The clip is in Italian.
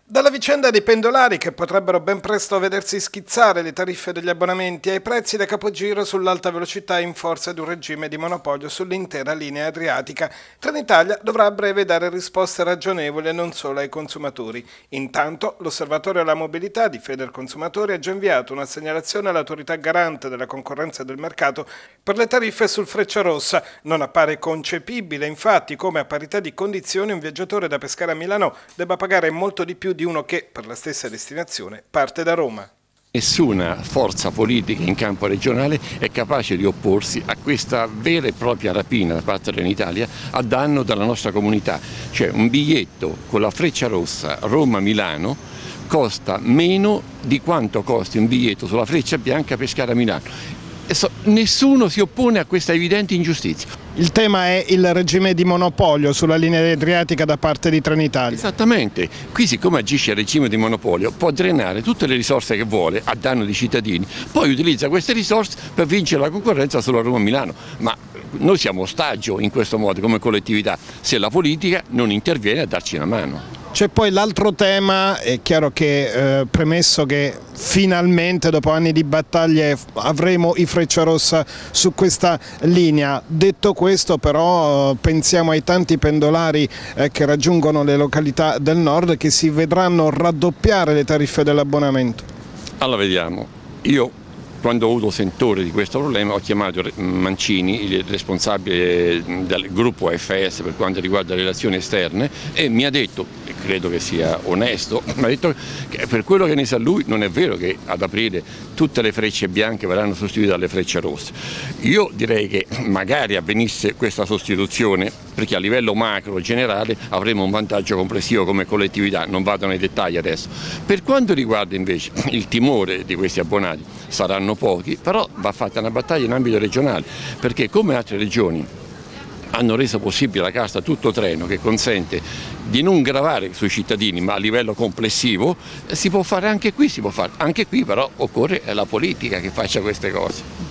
Dalla vicenda dei pendolari che potrebbero ben presto vedersi schizzare le tariffe degli abbonamenti ai prezzi da capogiro sull'alta velocità in forza di un regime di monopolio sull'intera linea adriatica, Trenitalia dovrà a breve dare risposte ragionevoli e non solo ai consumatori. Intanto l'Osservatorio alla mobilità di Federconsumatori ha già inviato una segnalazione all'autorità garante della concorrenza e del mercato per le tariffe sul Frecciarossa. Non appare concepibile infatti come a parità di condizioni un viaggiatore da Pescara a Milano debba pagare molto di più di uno che, per la stessa destinazione, parte da Roma. Nessuna forza politica in campo regionale è capace di opporsi a questa vera e propria rapina da parte dell'Italia a danno della nostra comunità. Cioè un biglietto con la Frecciarossa Roma-Milano costa meno di quanto costi un biglietto sulla Freccia Bianca Pescara-Milano. Nessuno si oppone a questa evidente ingiustizia. Il tema è il regime di monopolio sulla linea adriatica da parte di Trenitalia. Esattamente, qui siccome agisce il regime di monopolio può drenare tutte le risorse che vuole a danno dei cittadini, poi utilizza queste risorse per vincere la concorrenza sulla Roma-Milano. Ma noi siamo ostaggio in questo modo come collettività se la politica non interviene a darci una mano. C'è poi l'altro tema, è chiaro che premesso che finalmente dopo anni di battaglie avremo i Frecciarossa su questa linea. Detto questo però pensiamo ai tanti pendolari che raggiungono le località del nord che si vedranno raddoppiare le tariffe dell'abbonamento. Allora vediamo, io quando ho avuto sentore di questo problema ho chiamato Mancini, il responsabile del gruppo AFS per quanto riguarda le relazioni esterne, e mi ha detto, e credo che sia onesto, mi ha detto che per quello che ne sa lui non è vero che ad aprile tutte le frecce bianche verranno sostituite dalle frecce rosse. Io direi che magari avvenisse questa sostituzione perché a livello macro generale avremo un vantaggio complessivo come collettività, non vado nei dettagli adesso. Per quanto riguarda invece il timore di questi abbonati, saranno pochi, però va fatta una battaglia in ambito regionale, perché come altre regioni hanno reso possibile la casta tutto treno che consente di non gravare sui cittadini ma a livello complessivo, si può fare anche qui, però occorre la politica che faccia queste cose.